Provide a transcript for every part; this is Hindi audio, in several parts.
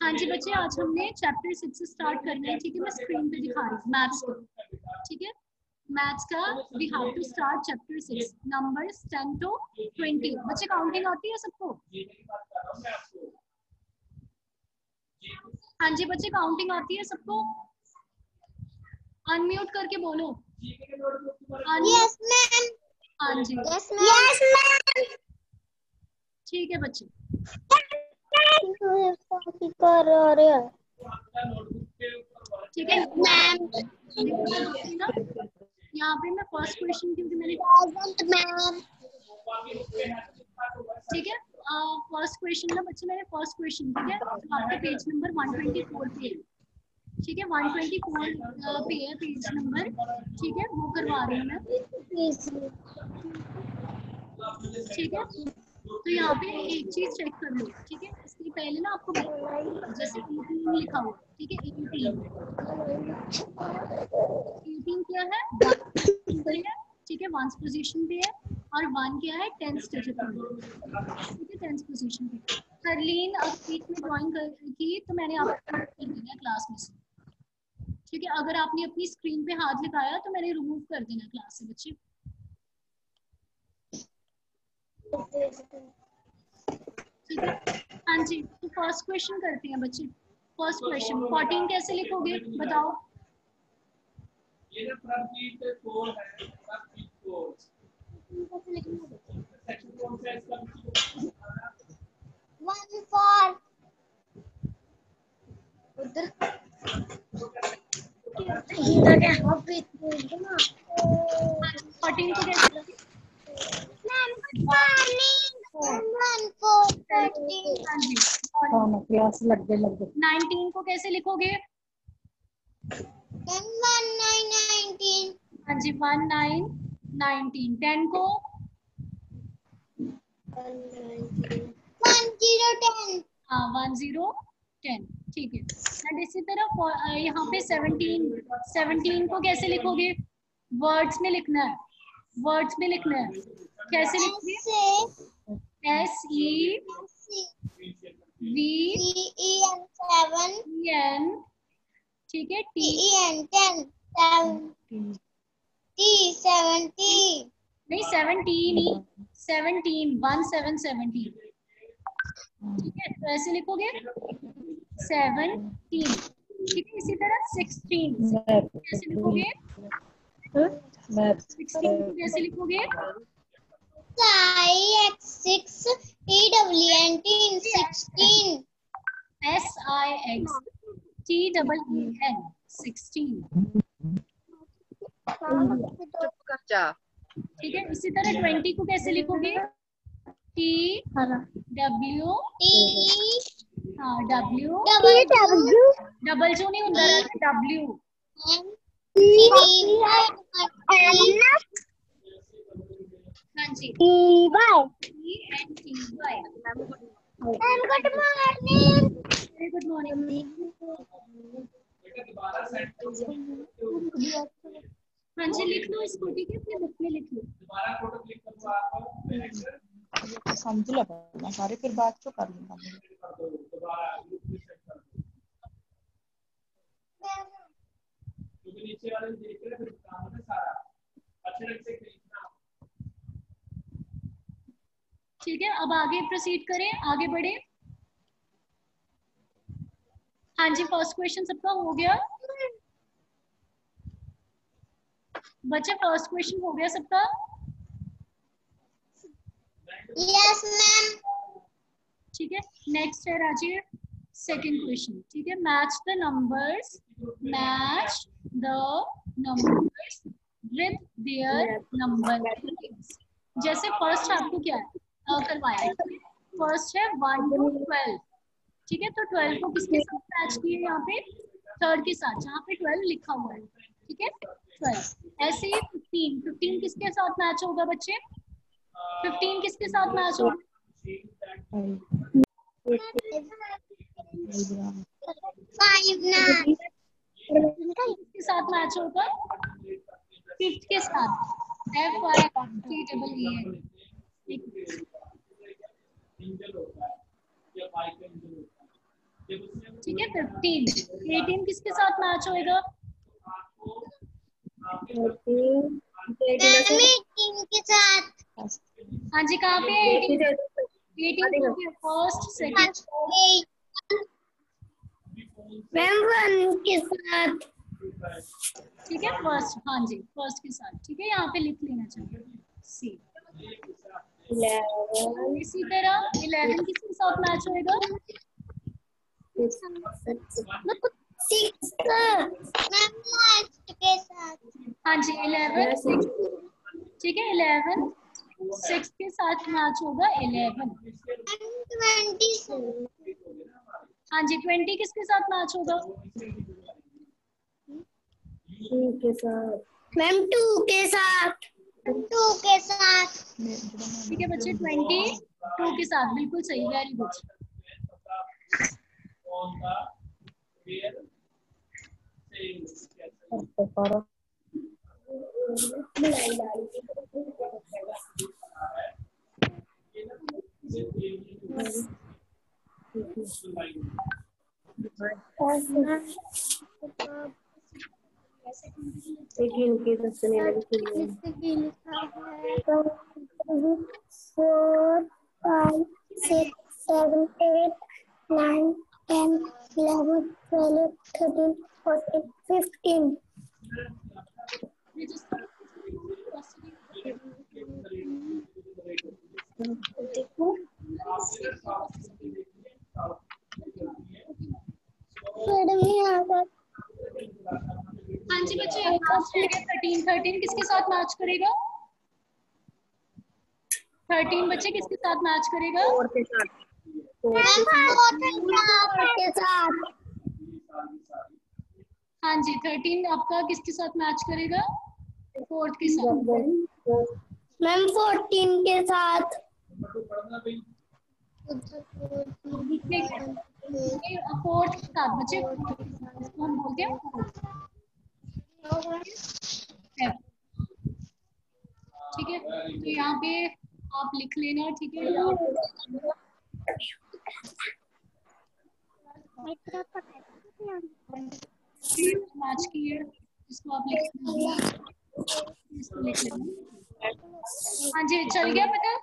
हाँ जी बच्चे, आज हमने चैप्टर 6 से स्टार्ट करना है। ठीक है, मैं स्क्रीन पे दिखा रही हूँ मैथ्स को। ठीक है, मैथ्स का we have to start chapter 6 numbers 10 to 20। बच्चे काउंटिंग आती है सबको? हाँ जी बच्चे, काउंटिंग आती है सबको? अनम्यूट करके बोलो। Yes ma'am. हाँ जी यस मैम। ठीक है बच्चे। ठीक है मैम। यहाँ पे मैं फर्स्ट क्वेश्चन क्योंकि मैंने मैम। ठीक है फर्स्ट क्वेश्चन ना बच्चे, मैंने फर्स्ट क्वेश्चन ठीक है आपके पेज नंबर 124 पे है। ठीक है 124 पे है पेज नंबर। ठीक है वो करवा रही हूँ मैं। ठीक है तो यहाँ पे एक चीज चेक कर लो। ठीक है इसके पहले ना आपको जैसे 18 लिखा हुआ। ठीक है 18 क्या है? 1 है। ठीक है 1 पोजीशन पे है और 1 क्या है? 10th डिजिट पे। ठीक है 10th पोजीशन पे। हरलीन अब बीच में ड्राइंग की तो मैंने आपको कर दिया क्लास में से। ठीक है अगर आपने अपनी स्क्रीन पे हाथ लगाया तो मैंने रिमूव कर देना क्लास से बच्चे। ठीक है हाँ जी तो फर्स्ट क्वेश्चन करते हैं बच्चे। फर्स्ट क्वेश्चन 14 कैसे लिखोगे बताओ? ये जो प्रतीक कोड है, प्रतीक कोड सेक्शन कौन सा है इसका? 1 4 उधर इधर यहाँ पे 14 को कैसे? मैम गुड मॉर्निंग 1 4 13 हाँ जी क्लास लग गए 19 को कैसे लिखोगे? 1 9 19 हाँ जी 1 9 19। 10 को 1 0 10 हाँ 1 0 10। ठीक है एंड इसी तरह यहाँ पे 17 को कैसे लिखोगे? वर्ड्स में लिखना है। वर्ड्स में लिखना है। कैसे लिखोगे? SE V CEN 7 N ठीक है TEN 10 T 70 नहीं 17 17 1 7 17। ठीक है तो ऐसे लिखोगे 17। ठीक है इसी तरह 16 कैसे लिखोगे? 16 को कैसे लिखोगे? SIX TWNT 16 SIXTEEN 16। चुप कर जा। ठीक है इसी तरह 20 को कैसे लिखोगे? T W हाँ W डबल जो नहीं होता है W हाँ जी ENTY। Very good morning. दोबारा सेंटेंस हाँ जी लिख लो इसको। ठीक है अपनी बुक में लिख लो। दोबारा फोटो क्लिक करो आप समझ लो सारे फिर बात तो कर लूंगा। दोबारा ग्रुप में सेट कर दो क्योंकि नीचे वाले देख रहे फिर काम होता है सारा अच्छे ढंग से लिखना। ठीक है अब आगे प्रोसीड करें, आगे बढ़े। हाँ जी फर्स्ट क्वेश्चन सबका हो गया बच्चे? फर्स्ट क्वेश्चन हो गया सबका? Yes ma'am. ठीक है नेक्स्ट है राजीव सेकंड क्वेश्चन। ठीक है match the numbers with their number. जैसे फर्स्ट आपको क्या है करवाया है? फर्स्ट है 1 to 12। ठीक है तो 12 को किसके साथ मैच किए? यहाँ पे थर्ड के साथ जहाँ पे 12 लिखा हुआ है। ठीक है 12। ऐसे ही 15 किसके साथ मैच होगा बच्चे? 15 किसके साथ मैच होगा? 5 9 किसके साथ मैच होगा? 5th के साथ FIFTEEN। इंजल होता है या बाइक इंजल होता है ठीक है 15। 18 किसके साथ मैच होएगा? मैम 18 के साथ। हाँ जी कहाँ पे है 18? 18 फर्स्ट सेकंड मैम 1 के साथ। ठीक है फर्स्ट, हाँ जी फर्स्ट के साथ। ठीक है यहाँ पे लिख लेना चाहिए सी। 11 इसी तरह 11 किसके साथ मैच होएगा? 6 मैम लास्ट के साथ। हाँ जी 11 6। ठीक है 11 6 के साथ मैच होगा 11। 20 हाँ जी 20 किसके साथ मैच होगा? 2 के साथ। मैम 2 के साथ। 2 के साथ। ठीक है बच्चे 22 के साथ, बिल्कुल सही, वेरी गुड। Four, 5, 6, 7, 8, 9, 10, 11, 12, 13, 14, 15. हाँ जी बच्चे 13 किसके साथ मैच करेगा? 13 बच्चे किसके साथ मैच करेगा? 4 के साथ। 4 के साथ। हाँ जी 13 आपका किसके साथ मैच करेगा? 4 के साथ। मैम 14 के साथ। 4 के साथ बच्चे, इसको हम बोलते हैं 4। ठीक है तो यहाँ पे आप लिख लेना। ठीक है मैच की है, इसको आप लिख लेना, इसको लिख लेना। हाँ जी चल गया पता?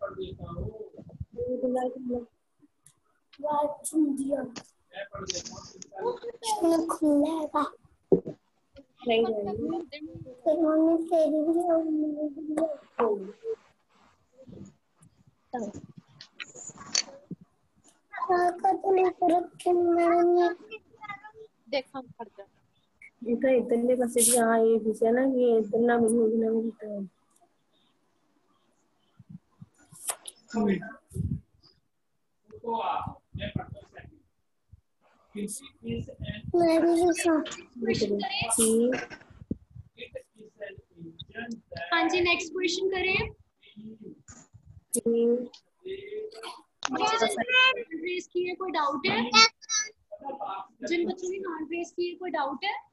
खुलेगा देखा पड़ जा ఇంకా ఇద్దరిని కాసేపు ఏ విషయాన ఇద్దరు మిగిలిన हाँ जी नेक्स्ट क्वेश्चन करें। रेस की है, कोई डाउट है? जिन बच्चों ने हैंड रेस की है कोई डाउट है?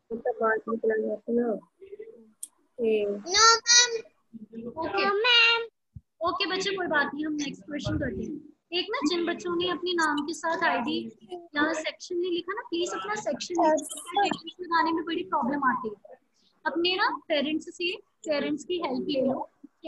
ओके बच्चे कोई बात नहीं, हम नेक्स्ट क्वेश्चन करते हैं। एक ना जिन बच्चों ने अपने नाम के साथ आईडी या सेक्शन नहीं लिखा ना, प्लीज अपना सेक्शन लगाने में बड़ी प्रॉब्लम आती है। अपने ना पेरेंट्स की हेल्प ले लो।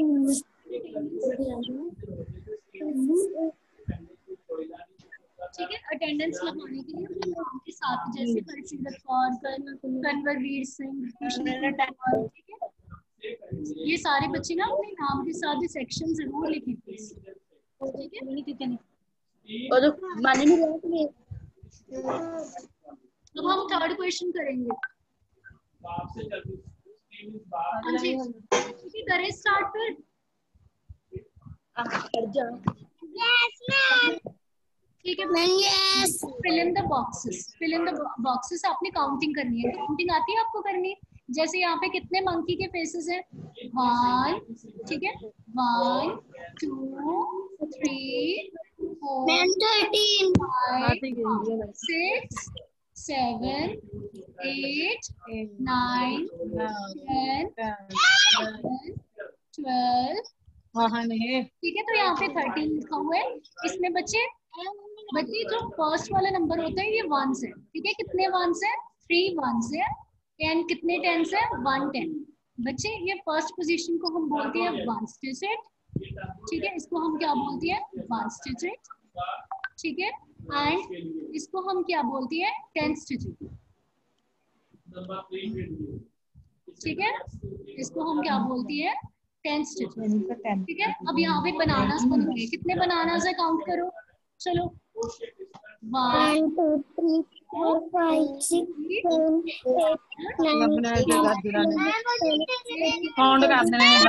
ठीक है अटेंडेंस लगाने के लिए अपने नाम के साथ, जैसे हरसिमरत कौर, कन्वरवीर सिंह, ठीक है ये सारे बच्चे ना अपने नाम के साथ सेक्शन जरूर लिखें प्लीज। ठीक है और माने नहीं अब हम थर्ड क्वेश्चन करेंगे। हाँ जी ठीक है करें स्टार्ट फिर। ठीक है फिल इन द बॉक्सेस आपने काउंटिंग करनी है। काउंटिंग आती है आपको करनी? जैसे यहाँ पे कितने मंकी के फेसेस हैं? 1 ठीक है 1 2 3 4 5 6 7 8 9 10 11 12 हाँ नहीं ठीक है तो यहाँ पे 13 लिखा हुआ है। इसमें बच्चे बच्चे जो फर्स्ट वाला नंबर होता है ये वंस है, ठीक है। कितने वंस है? 3 वंस है। एंड कितने टेंस है? 1 10। बच्चे ये फर्स्ट पोजीशन को हम बोलते हैं वंस डिजिट, ठीक है। इसको हम क्या बोलते हैं? वंस डिजिट, ठीक है। एंड इसको हम क्या बोलते हैं? टेंस डिजिट, ठीक है। इसको हम क्या बोलते हैं? टेंस डिजिट, ठीक है। अब यहाँ पे बनानास बनेंगे। कितने बनानास है? काउंट करो। चलो 1 2 3 4 5 6 7 8 9 काउंट कर देने हैं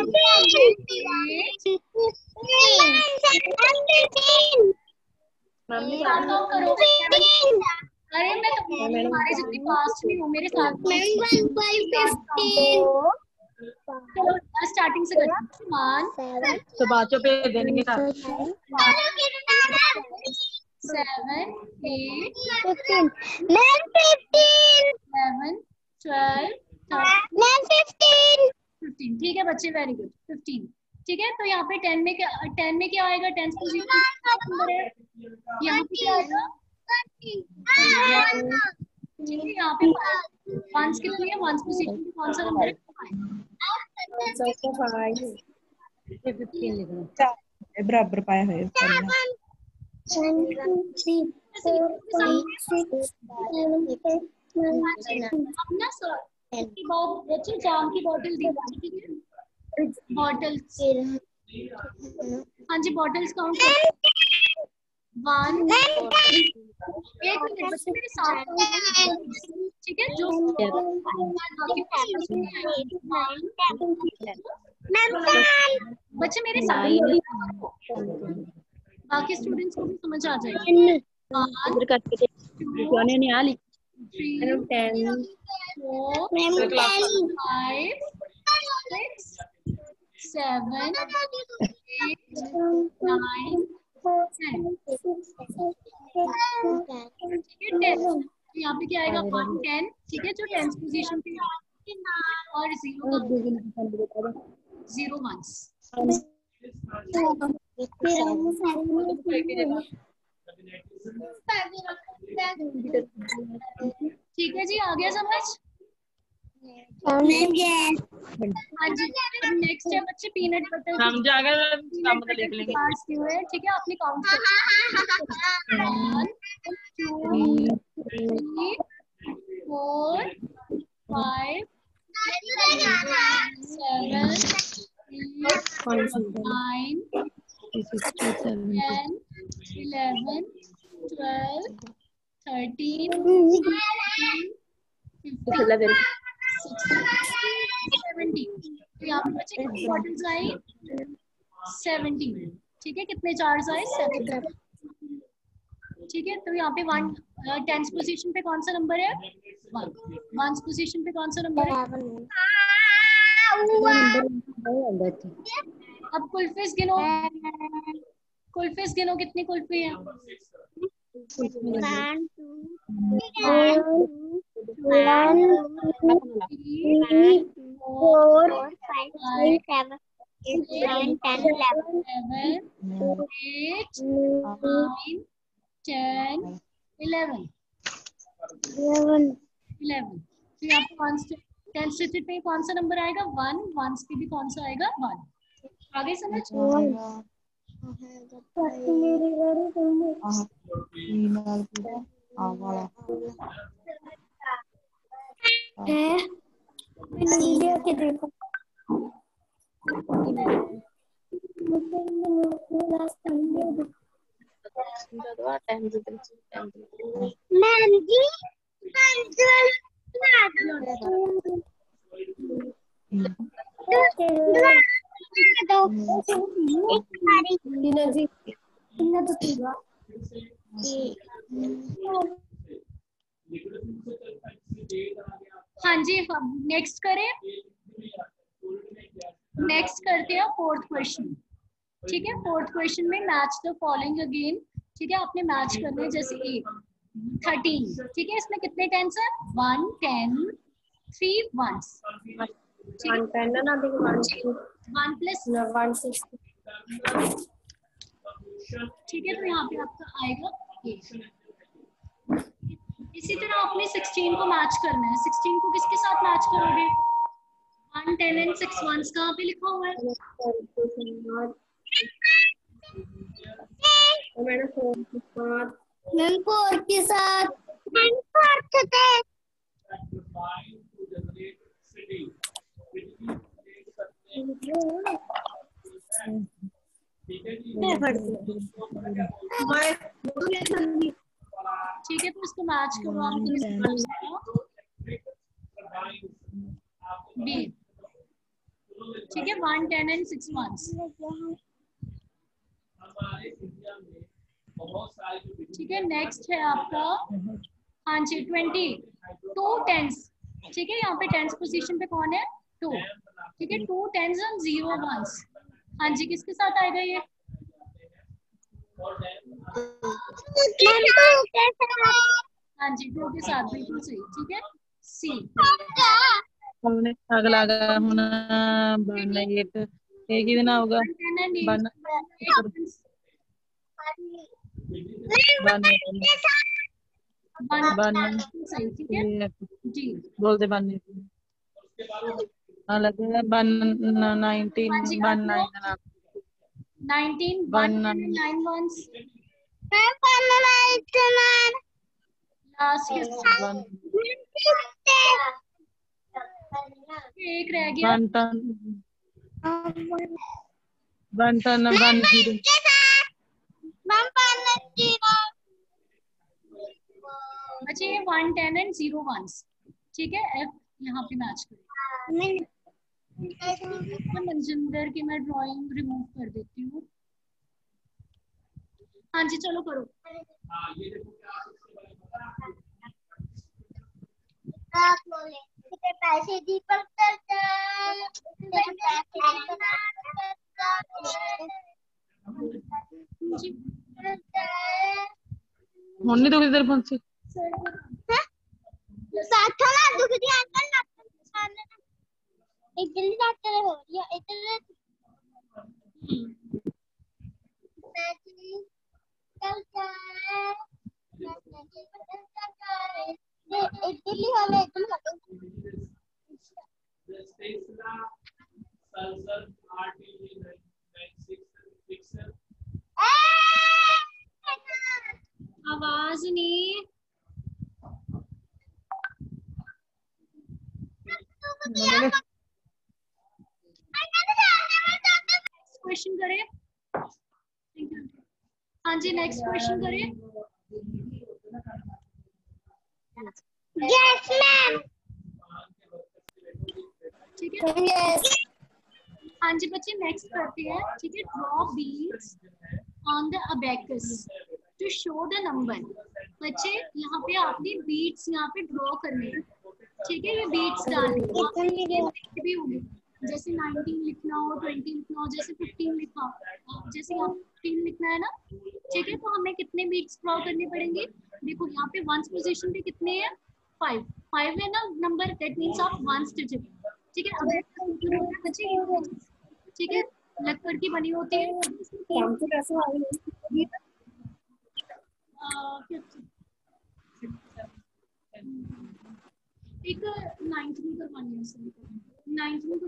करो। अरे मैं तुम्हारे जितनी फास्ट नहीं हूँ, मेरे साथ। चलो स्टार्टिंग से करते हैं। 1 तो बातों पे देंगे 7 8 15 मैम 15 11 12 मैम 15 15, ठीक है बच्चे, वेरी गुड। 15, ठीक है। तो यहाँ पे 10 में क्या आएगा? 10th पोजीशन नंबर है। यहाँ पे क्या आएगा? ठीक है। यहाँ पे वंस कितनी है? वंस पोजीशन पे कौन सा नंबर है? 5 बराबर पाया है 1 2 3 4 5 6 7 8 9 अपना सर की बात बच्चे, जाम की बोतल दी, ठीक है। बॉटल्स, हाँ जी, बॉटल्स काउंट करो। 1 एक मिनट बच्चे मेरे साथ काउंट, ठीक है। जो बच्चे मेरे साथ, बाकी स्टूडेंट्स को भी समझ आ जाएगा। 1 2 3 4 5 6 7 8 9 10, ठीक है। 10 यहाँ पे क्या आएगा? 1 10, ठीक है। जो 10th पोजीशन पे और 0 वंस, ठीक है जी। आ गया समझ? हाँ जी। अब नेक्स्ट है बच्चे पीनट बटर। समझ आ गया, काम तो लिख लेंगे। ठीक है, आपने काउंट करो। 1 2 3 4 5 7 8 9 10 11 12 13 15 17। तो यहाँ पे बच्चे कितनी बॉटल्स आई? 17, ठीक है। कितने जार्स आए? 7, ठीक है। तो यहाँ पे 10th पोजीशन पे कौन सा नंबर है? 1। 1st पोजीशन पे कौन सा नंबर है? अब कुल्फीस गिनो, कुल्फीस गिनो, कितनी कुल्फी है? 1 4 5 6 7 8 9 10 11 8 9 10 11। तो यहाँ पे 10th डिजिट पे कौन सा नंबर आएगा? 1। 1 पे भी कौन सा आएगा? 1। आगे समझ? मैम जी हाँ जी। नेक्स्ट करें, नेक्स्ट करते हैं 4th क्वेश्चन, ठीक है। 4th क्वेश्चन में मैच द फॉलोइंग अगेन, ठीक है। आपने मैच करना है, जैसे 13, ठीक है। इसमें कितने टेंस है? 1 10 3 वंस, 1 प्लस ठीक है, तो यहाँ पे आपका आएगा ये। इसी तरह आपने 16 को मैच करना है। 16 को किसके साथ मैच करोगे? 1 10 एंड 6 वंस कहाँ पे लिखा हुआ है? मैम 4 के साथ। ठीक है, तो इसको मैच करो आप बी। ठीक है, 1 10 एंड 6 वंस। ठीक है, नेक्स्ट है आपका, हाँ जी 20 2 10s। ठीक है, यहाँ पे 10s पोजीशन पे कौन है? 2। ठीक है, 2 10s और 0 1s। हाँ जी, किसके साथ आएगा ये? हाँ जी 2 के साथ, बिल्कुल सही। ठीक है, सी। हमने अगला ਹੁਣ 1 ਇਹ ਕਿਹਦੇ ਨਾਲ ਹੋਊਗਾ? 1 सही। ठीक है जी, बोलते 1 अलग है 1 19 1 9 19 1 9 वंस। लास्ट एक रह गया। 1 10 1 10 1 0 बच्चे 1 10 एंड 0 वंस। ठीक है, एफ यहाँ पे मैच करें। मनजिंदर की मैं ड्राइंग रिमूव कर देती हूँ। हाँ जी, चलो करो। पैसे दीपक ਹੁਣ ਨਹੀਂ ਦੁਖਦੀ ਤੇਰੇ ਪਹੁੰਚੀ साथों ना दुख दी अंकल ना सामने एक जल्दी डॉक्टर हो या इधर दिल्ली वाले एकदम आवाज नहीं। क्वेश्चन करें। हाँ जी, नेक्स्ट क्वेश्चन करें। Yes ma'am. ठीक है, हाँ जी बच्चे, नेक्स्ट करते हैं। ठीक है, draw beats on the abacus to show the number. बच्चे यहाँ पे आपने बीट्स यहाँ पे ड्रॉ करने हैं। ठीक है, ये बीट्स डालने भी होंगे, जैसे 19 लिखना हो, 20 लिखना हो, जैसे 15 लिखा हो, जैसे यहाँ 15 लिखना है ना। ठीक है, तो हमें कितने बीट्स ड्रॉ करने पड़ेंगे? देखो यहाँ पे वंस पोजीशन पे कितने हैं? 5 है ना number, that means of ones digit. ठीक है, अब बच्चे ठीक है लक्कड़ की बनी होती है। एक 9th में करवानी है, 9th में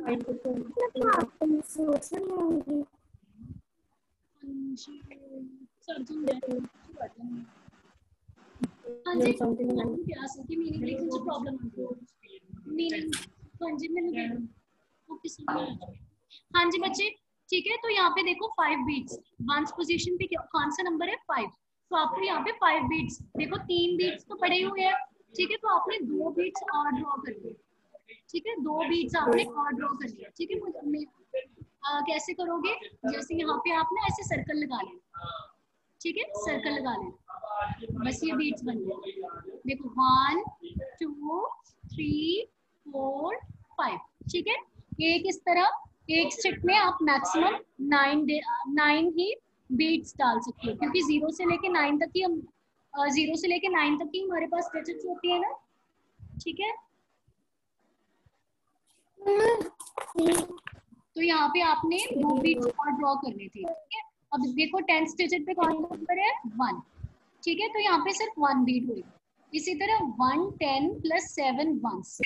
हाँ जी बच्चे, ठीक है, तो यहाँ पे देखो 5 बीट्स वंस पोजीशन पे कौन सा नंबर है? 5। तो आपको यहाँ पे 5 बीट्स, देखो 3 बीट्स तो पड़े हुए हैं। ठीक है, तो आपने 2 बीट्स और ड्रॉ कर दिए। ठीक है, 2 बीट्स आपने और ड्रॉ कर दिया। ठीक है, कैसे करोगे? जैसे यहाँ पे आपने ऐसे सर्कल लगा लेना। ठीक है, सर्कल लगा लेना, बस ये बीट्स बन गए। देखो 1 2 3 4 5। ठीक है, एक इस तरह एक स्टिक में आप मैक्सिमम 9 ही बीट्स डाल सकते हो, क्योंकि 0 से लेके 9 तक ही हम 0 से लेके 9 तक ही हमारे पास डिजिट्स होती है ना। ठीक है, तो यहाँ पे आपने 2 बीट्स और ड्रॉ करने थे। ठीक है, अब देखो 10th डिजिट पे कौन सा नंबर है 1, ठीक है, तो यहाँ पे सिर्फ 1 बीट हुई। इसी तरह 1 10 प्लस 7 वंस,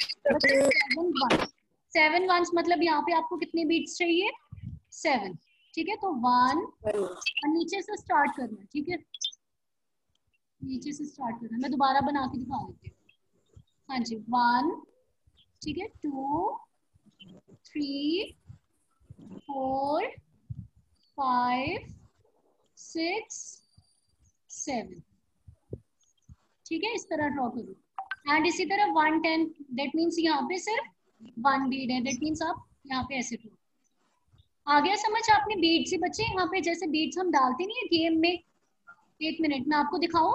7 वंस मतलब यहाँ पे आपको कितने बीट्स चाहिए 7, ठीक है, तो 1 और नीचे से स्टार्ट करना, ठीक है, नीचे से स्टार्ट करना। मैं दोबारा बना के दिखा देती हूँ। हाँ जी 1, ठीक है, 2 3 4 5 6 7, ठीक है, इस तरह ड्रॉ करो। एंड इसी तरह 1 10, दैट मीन्स यहाँ पे सिर्फ 1 बीट है, दैट मीन्स आप यहाँ पे ऐसे ड्रॉ। आ गया समझ आपने बीट्स ही बच्चे, यहाँ पे जैसे बीट्स हम डालते नहीं है गेम में। एक मिनट में आपको दिखाऊं।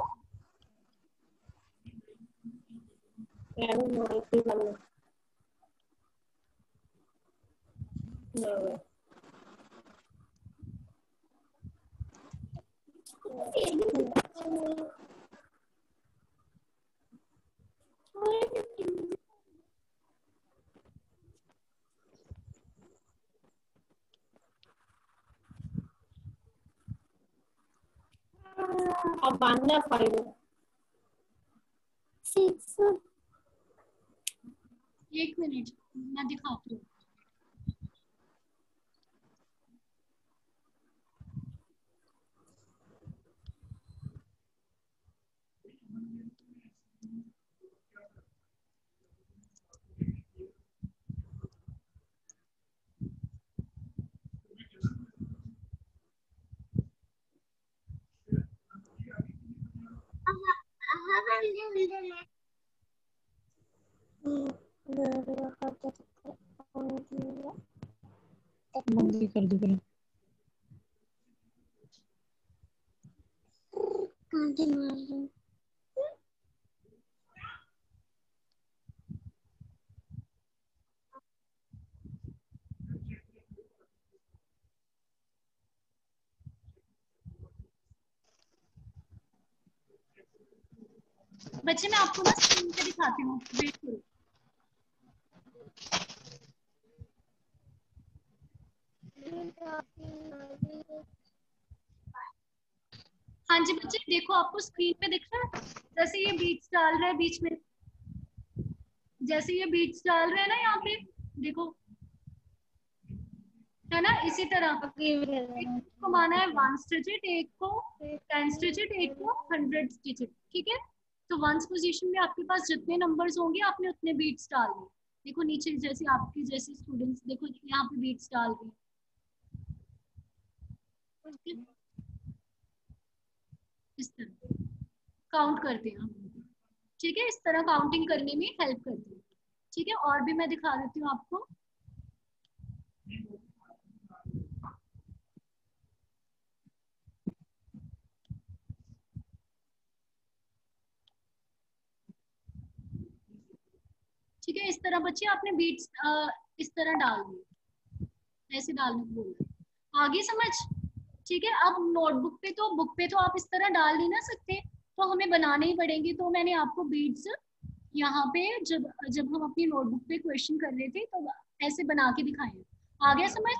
अब बांधना पड़ेगा 6। एक मिनट मैं दिखाती हूँ। बंदी कर दो पहले। बच्चे मैं आपको ना स्क्रीन पे दिखाती हूँ, वेट करो। हाँ जी बच्चे देखो आपको स्क्रीन पे दिख रहा है, जैसे ये बीट्स डाल रहा है बीच में, जैसे ये बीट्स डाल रहे हैं ना यहाँ पे देखो, है ना, इसी तरह को माना है 1 डिजिट, एक को 10 डिजिट, एक को 100 डिजिट, ठीक है। तो 1 पोजीशन में आपके पास जितने नंबर्स होंगे आपने उतने बीट्स डालने। देखो नीचे जैसे आपके जैसे स्टूडेंट्स देखो यहाँ पे बीट्स डाल रहे हैं, इस तरह काउंट करते हैं हम, ठीक है, इस तरह काउंटिंग करने में हेल्प करती है, ठीक है। और भी मैं दिखा देती हूँ आपको। ठीक है, इस तरह बच्चे आपने बीट्स इस तरह डाल दिए, ऐसे डालने को बोला, आगे समझ, ठीक है। अब नोटबुक पे तो बुक पे तो आप इस तरह डाल नहीं ना सकते, तो हमें बनाने ही पड़ेंगे। तो मैंने आपको बीट्स यहाँ पे जब हम अपनी नोटबुक पे क्वेश्चन कर रहे थे तो ऐसे बना के दिखाए। आ गया समझ?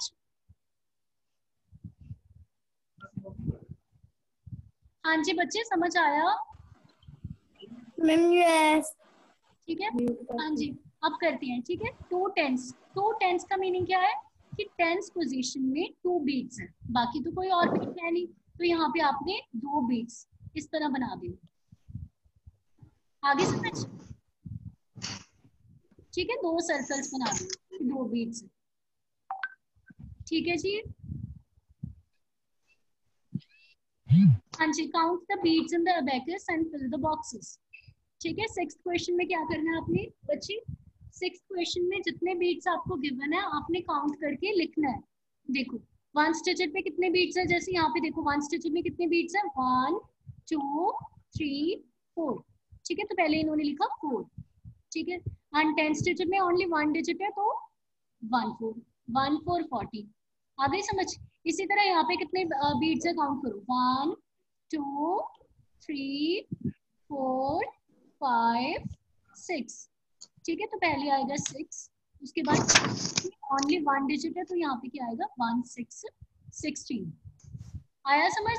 हाँ जी बच्चे समझ आया? मैम यस, ठीक है, हाँ जी अब करते हैं, ठीक है। 2 टेंस, 2 टेंस का मीनिंग क्या है कि टेंस पोजीशन में 2 बीट्स हैं, बाकी तो कोई और बीट है नहीं, तो यहाँ पे आपने 2 बीट्स इस तरह बना दी। आगे समझ, ठीक है, 2 सर्कल्स बना दी, 2 बीट्स, ठीक है जी। हाँ जी, count the beats in the abacus and fill the boxes, ठीक है। 6th क्वेश्चन में क्या करना है आपने बच्चे, 6th क्वेश्चन में जितने बीट्स आपको गिवन है आपने काउंट करके लिखना है। देखो 1 डिजिट पे कितने बीट्स है, जैसे यहाँ पे देखो 1 डिजिट में कितने बीट्स है 1 2 3 4, ठीक है, तो पहले इन्होंने लिखा 4, ठीक है। एंड 10 डिजिट में ओनली 1 डिजिट है तो 1 4 1 4 40। आ गई समझ? इसी तरह यहाँ पे कितने बीट्स है काउंट करो 1 2 3 4 5 6, ठीक है, तो पहले आएगा 6, उसके बाद ओनली 1 डिजिट है तो यहाँ पे क्या आएगा 1 6 16, आया समझ?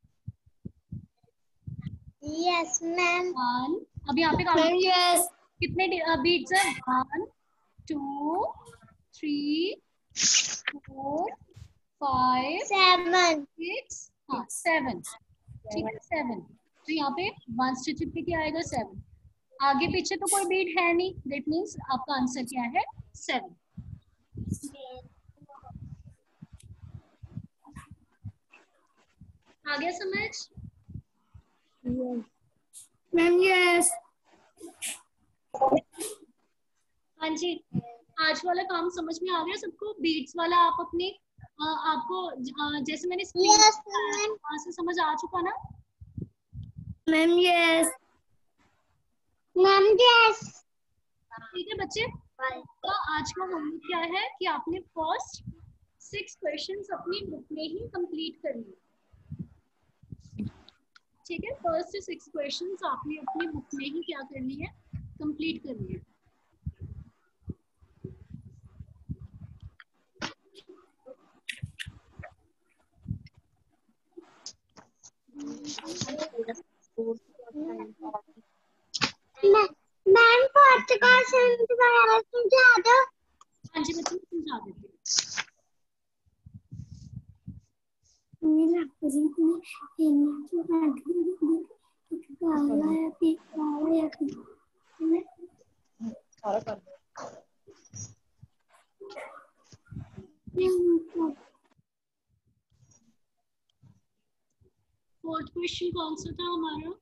Yes ma'am. वन, अब यहाँ पे काउंट यस। कितने बीट्स है? 1 2 3 4 5 7। 6 हाँ 7, ठीक है 7। तो यहाँ पे 1 स्टिच पे क्या आएगा? 7। आगे पीछे तो कोई बीट है नहीं, दैट मीन्स आपका आंसर क्या है? 7। आ गया समझ? Ma'am yes. हाँ जी, आज वाला काम समझ में आ गया सबको? बीट्स वाला आप अपने आपको जैसे मैंने यस वहां से समझ आ चुका ना? Ma'am yes. Ma'am yes. ठीक है बच्चे, तो आज का होमवर्क क्या है कि आपने फर्स्ट 6 क्वेश्चंस अपनी बुक में ही कंप्लीट करनी है। ठीक है, फर्स्ट 6 क्वेश्चंस आपने अपनी बुक में ही क्या करनी है? कंप्लीट करनी है। मैम फोर्थ क्वेश्चन दोबारा समझा दो। हाँ जी बच्चे, समझा देती हूँ। फोर्थ क्वेश्चन कौन सा था हमारा?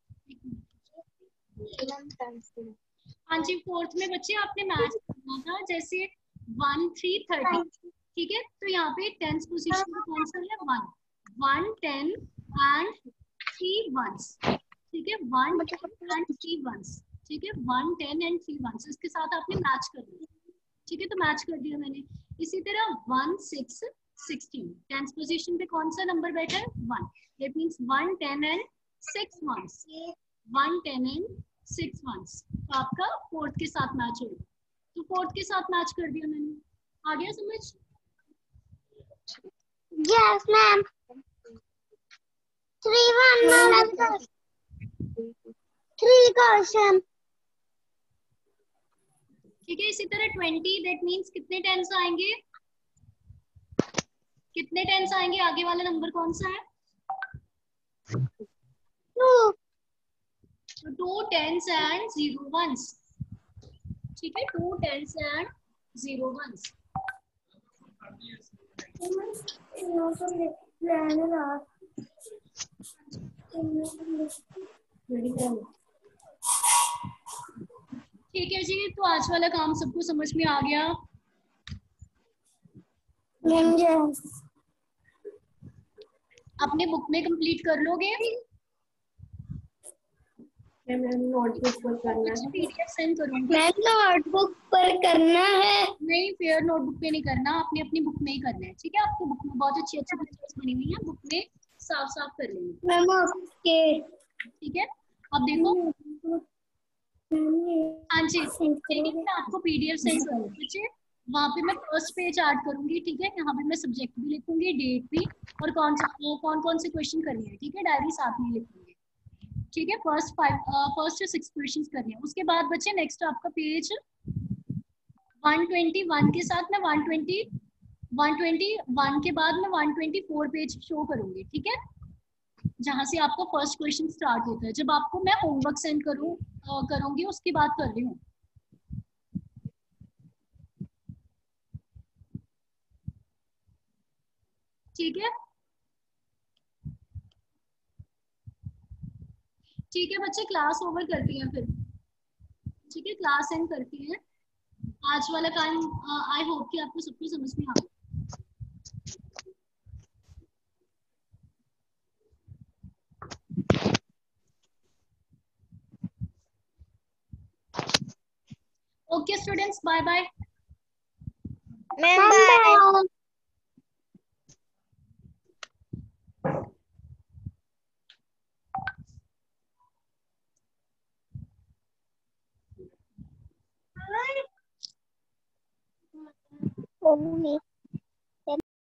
हाँ जी, फोर्थ में बच्चे आपने मैच करना था, जैसे 1 3 30, ठीक है? तो यहाँ पे 10th पोजीशन पे कौन सा है? 1 1 10 एंड 3 वंस, ठीक है? 1 10 एंड 3 वंस, ठीक है? 1 10 एंड 3 वंस, इसके साथ आपने मैच कर दिया, ठीक है? तो मैच कर दिया मैंने। इसी तरह 1 6 16, 10th पोजीशन पे कौन सा नंबर बैठा है? 1, that means 1 10 and 6 ones, 1 10 and 6 ones. तो आपका फोर्थ के साथ मैच होगा, तो फोर्थ के साथ मैच कर दिया मैंने। आ गया समझ? Yes ma'am. 3 1 वाला 3 क्वेश्चन। ठीक है, इसी तरह 20, दैट मींस कितने टेंस आएंगे? कितने टेंस आएंगे? आगे वाला नंबर कौन सा है? 2 तो 2 टेंस एंड 0 वंस, ठीक है? 2 टेंस एंड 0 वंस। ठीक है जी, तो आज वाला काम सबको समझ में आ गया? अपने बुक में कंप्लीट कर लोगे? नोटबुक पर करना है। पीडीएफ सेंड करूंगी। मैम नोटबुक पर करना है। नहीं, फेयर नोटबुक पे नहीं करना, आपने अपनी बुक में ही करना है, ठीक है? आपकी बुक में बहुत अच्छी अच्छी पिक्चर्स बनी हुई है, बुक में साफ साफ कर लेंगे। मैम ओके, ठीक है, अब देखो। हाँ जी, ठीक है, मैं आपको पीडीएफ सेंड करूंगी बच्चे। वहाँ पे मैं फर्स्ट पेज ऐड करूंगी, ठीक है? यहाँ पे मैं सब्जेक्ट भी लिखूंगी, डेट भी, और कौन कौन से क्वेश्चन करनी है, ठीक है? डायरी साथ में लिखूंगी, ठीक है? फर्स्ट 6 क्वेश्चंस करने हैं। उसके बाद बच्चे नेक्स्ट आपका पेज 121 के साथ मैं 121 के बाद मैं 124 पेज शो करूंगी, ठीक है? जहां से आपका फर्स्ट क्वेश्चन स्टार्ट होता है। जब आपको मैं होमवर्क सेंड करूंगी उसकी बात कर रही हूँ। ठीक है, ठीक है बच्चे, क्लास ओवर करती हैं फिर, ठीक है? क्लास एंड करती हैं। आज वाला काम आई होप कि आपको सब कुछ समझ में आ गया। Okay students, bye bye. Ma'am bye. Okay.